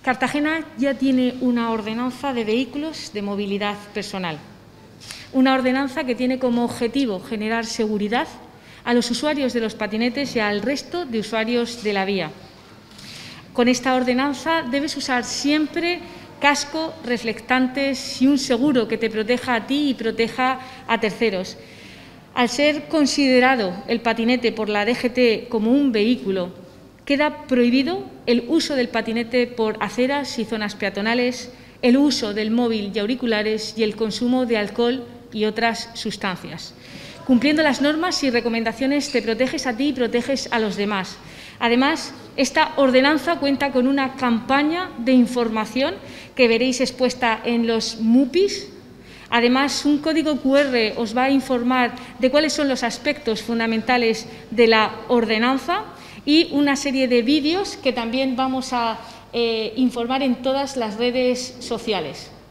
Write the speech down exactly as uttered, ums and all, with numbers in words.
Cartagena ya tiene una ordenanza de vehículos de movilidad personal. Una ordenanza que tiene como objetivo generar seguridad a los usuarios de los patinetes y al resto de usuarios de la vía. Con esta ordenanza debes usar siempre casco, reflectantes y un seguro que te proteja a ti y proteja a terceros. Al ser considerado el patinete por la D G T como un vehículo, queda prohibido el uso del patinete por aceras y zonas peatonales, el uso del móvil y auriculares y el consumo de alcohol y otras sustancias. Cumpliendo las normas y recomendaciones te proteges a ti y proteges a los demás. Además, esta ordenanza cuenta con una campaña de información que veréis expuesta en los MUPIs. Además, un código cu erre os va a informar de cuáles son los aspectos fundamentales de la ordenanza y una serie de vídeos que también vamos a eh, informar en todas las redes sociales.